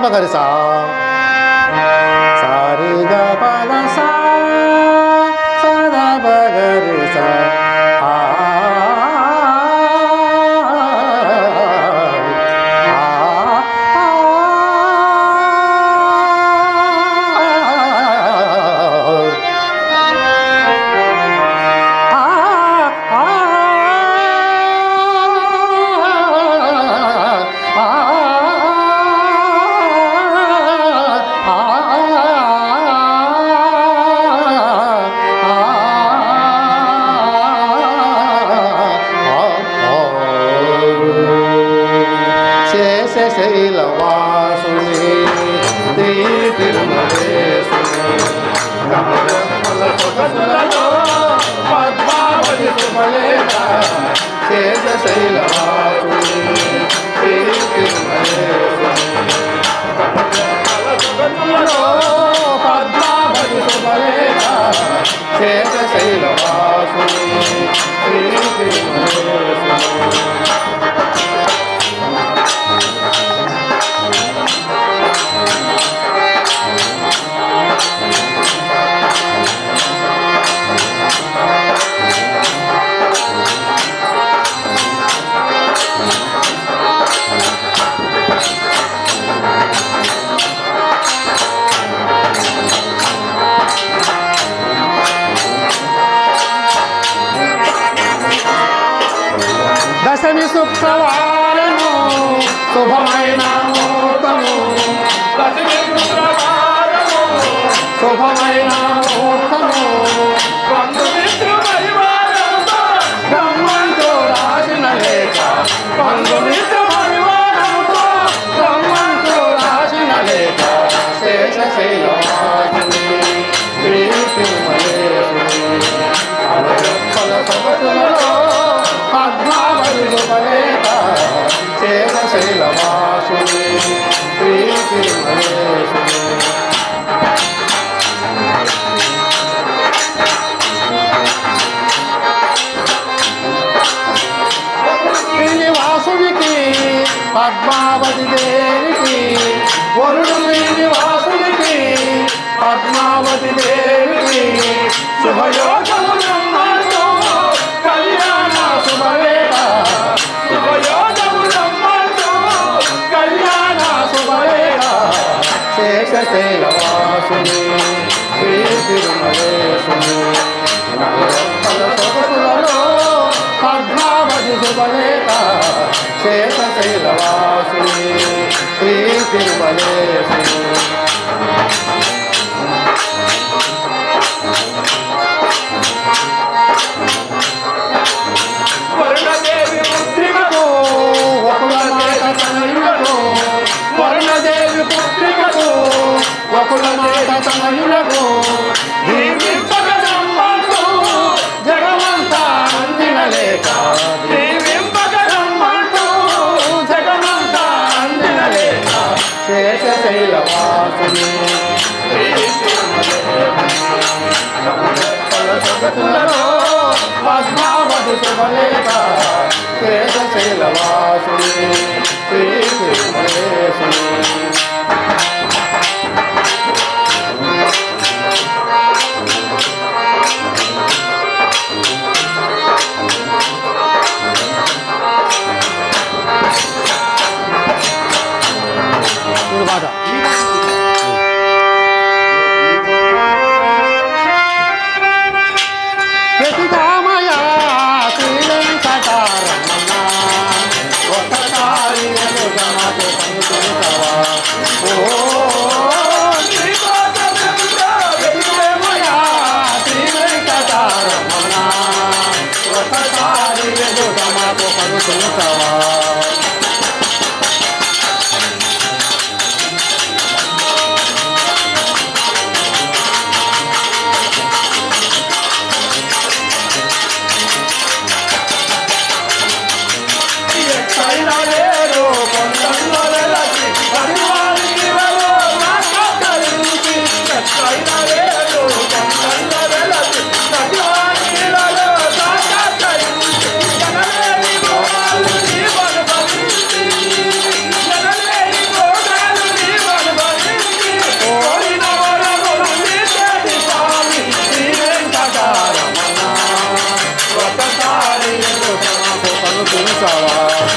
గరిసా సారిగా పద సా సదా బగరిసా శైలవాసుని తిరుమలేసుని పద్మావతి సుమలేన శేష శైలవాసుని తిరుమలేసుని పద్మావతి సుమలేన శేష శైలవాసుని తిరుమలేసుని దశమి శుక్రవారము శుభమైన ముహూర్తము శుభమైన ముహూర్తము బ్రహ్మంతో రాసిన లేఖ బ్రహ్మంతో రాసిన లేఖ శేష శైలవాసుని శ్రీ తిరుమలేసుని ఫల సభతులలో పద్మావతి సుమలేన శేష శైలవాసుని శ్రీ తిరుమలేసుని శ్రీనివాసునికి పద్మావతి దేవికి వరుడు శ్రీనివాసునికి పద్మావతి దేవికి శుభయోగము కళ్యాణ శుభవేళ కళ్యాణ శుభవేళ శేష శైలవాసుని శ్రీ తిరుమలేసుని సొగసులలో పద్మావతి శుభలేఖ శేష శైలవాసుని శ్రీ తిరుమలేసుని వరుణదేవి పుత్రికకు వకులమాత తనయులకు వరుణదేవి పుత్రికకు వకులమాత తనయులకు దీవింపగరమ్మంటూ జగమంతా అందిన లేఖ దీవింపగరమ్మంటూ జగమంతా అందిన లేఖ శేష శైలవాసుని పద్మావతి శుభలేఖ శేష శైలవాసుని శ్రీ తిరుమలేసుని ప్రతికామయ శ్రీ వెంకటారమణ ఒకసారి అనుగమకు పంచుకుంటావా కరుణించవా